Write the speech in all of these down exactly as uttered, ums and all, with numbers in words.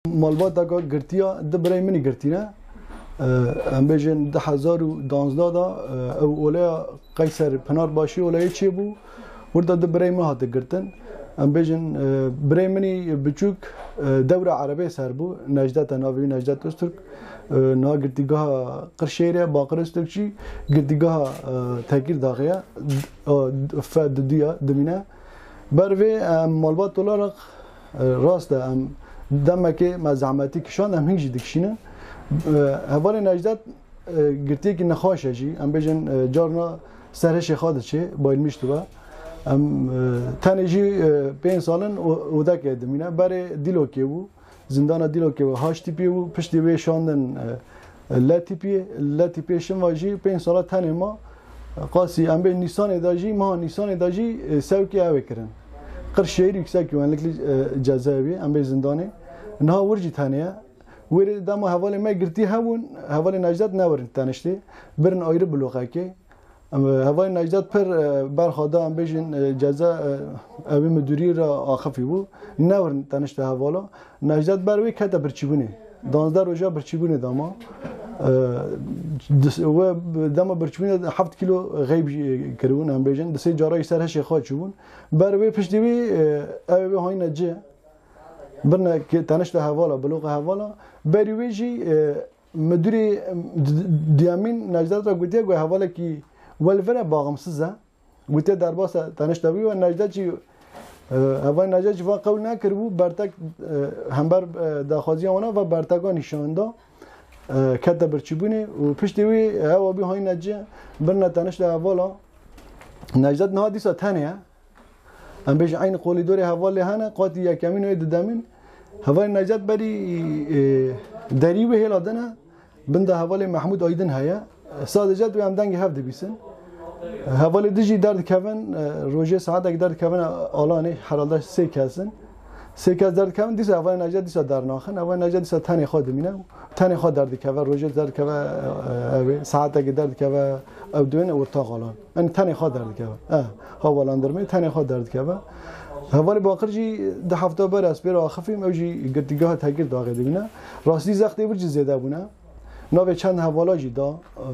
مالبات دکا گرتیا دبرای منی گرتینه ام بیشن ده هزار و دانزده دا او اولیا قیصر پنار باشی اولیا چی بو ورده دبرای من هات گرتن ام بیشن برای منی بچوک دوره عربی سر بو نجدت ناوی نجدت استرک نا گرتیگاه قرشیره باقر استرکچی گرتیگاه تغییر داغیا فد دیا دمینه بروی مالبات دلار راست ام دم که مزعمتی کشان هم هیچ دکشینه حوالی نجدت گرتی که نخواشه جی ام بیشن جارنا سرش خواده چه باید میشته با ام تنجی پنج سالن ودا که دمینه برای دیلو که بو زندان دیلو که بو هاش تیپی بو پشتی به شاندن لا تیپی لا تیپی شم واجی پنج سال تنه ما قاسی ام به نیسان داجی ما نیسان داجی سوکی اوه کرن قرش شهر yüksek güvenlikli cezaevi ام به زندانه نه ورجی تنه ور دم حوالی ما گرتی همون حوالی نجدت نورن تنشتی برن آیره بلوغه که حوالی نجدت پر برخواده ام بیشن جزا اوی مدیری را آخفی بو نورن تنشته حوالا نجدت بروی کتا برچیبونه دانزده روزا برچیبونه داما و دم برچیبونه هفت کیلو غیب کرون ام بیشن دسته جارای سرش خواهد چون بروی پشتیوی اوی های نجه برنا که تنشته حوالا بلوغ حوالا بریویجی مدیری دیامین نجدت را گویی گوی حوالا کی ولفره باغمسزه گویی درباس تنشته بی و نجدت چی حوالا نجدت چی فقط قول نکرد بود برتک همبر داخوازی آنها و برتکان نشانده کتا برچیبونه و پشتیوی هوا بی های نجه برنا تنشته حوالا نجدت نه دیسا تنه ام بیش عین قولی دوری حوالی هنه قاطی یکمین و ددمین حوالی نجات بری دری و هیل آدنه بنده حوالی محمود آیدن هیا سادجات و هم دنگی هفته بیسن حوالی دیجی درد کفن روژه ساعت اگه درد کفن آلانه حرالداش سه کسن سه کس درد کفن دیسا حوالی نجات دیسا در ناخن حوالی نجات دیسا تنی خواد مینه تنی خواد درد کفن روژه درد کفن ساعت اگه درد کفن او دوین ورتاق آلان یعنی تنی خواد درد کفن هوالاندرمی تنی خواد درد کفن حوالی باقر جی ده هفته بر اسپیر آخفیم او جی گرتیگاه تغییر داغه دبینه راستی زختی برجی زیده بونه نوی چند حوالا جی دا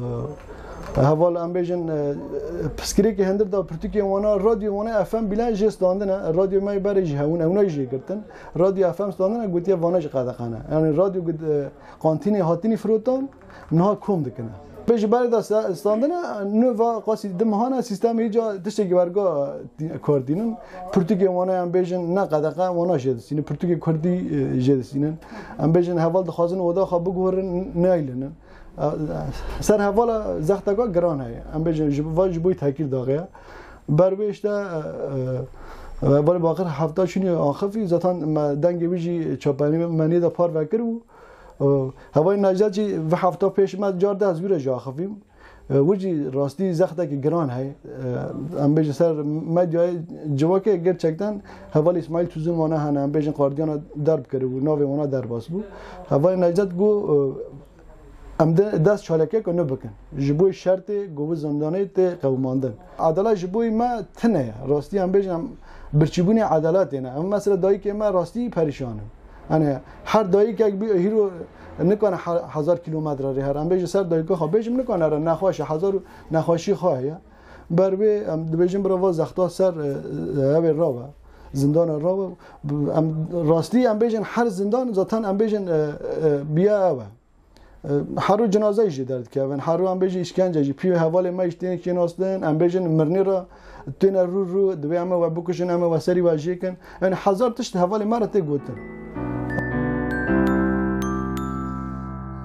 حوال ام بیشن پسکری که هندر دا پرتوکی وانا رادیو وانا اف ام بلند جست داندنه رادیو مای برای جی هون اونای جی گرتن رادیو اف ام داندنه گویی وانا جی قاده خانه یعنی رادیو قانتینی هاتینی فروتان نه کم دکنه بیش برای دست استاندنه نو قاسی دمهانه سیستم ایجا دشتی برگا کردینن پرتوکی وانا ام بیشن نه قدقه وانا جدسینه پرتوکی کردی جدسینن ام بیشن حوال دخوازن ودا خب بگورن نایلنن سر حوالا زختگاه گران هایی ام بیشن واج بوی تاکیر داغه بربیشته ولی باقر هفته چونی آخفی زاتان دنگی ویجی چاپانی منی دا پار وکر و هوای نجات جی و هفته پیش ما جار ده از بیره جا آخفیم وجی راستی زخته که گران هایی ام بیشن سر مدیای جواکه گر چکتن هوال اسماعیل توزن وانا هنه ام بیشن قاردیانا درب کرده و ناوی وانا درباس بود هوای نجات گو ام دست چالکه کنه بکن جبوی شرط گوه زندانه ته قوماندن عدالت جبوی ما تنه راستی ام بیشم برچیبونی عدالت نه اما مثلا دایی که ما راستی پریشانم یعنی هر دایی که هیرو نکنه هزار کیلومتر ری هر ام بیش سر دایی که خو بیشم نکنه را نخواش هزار نخواشی خواه بر به ام بیشم برای زختا سر هوا راو زندان راو ام راستی ام بیشن هر زندان ذاتن ام بیشن بیا اوه هرو جنازه ایجی درد کردن هرو هم بیشی اشکنجه جی پیو حوالی ما اشتین که ناستن هم بیشن مرنی را تین رو رو دوی همه و بکشن همه و سری واجی کن یعنی هزار تشت حوالی ما را تی گوتن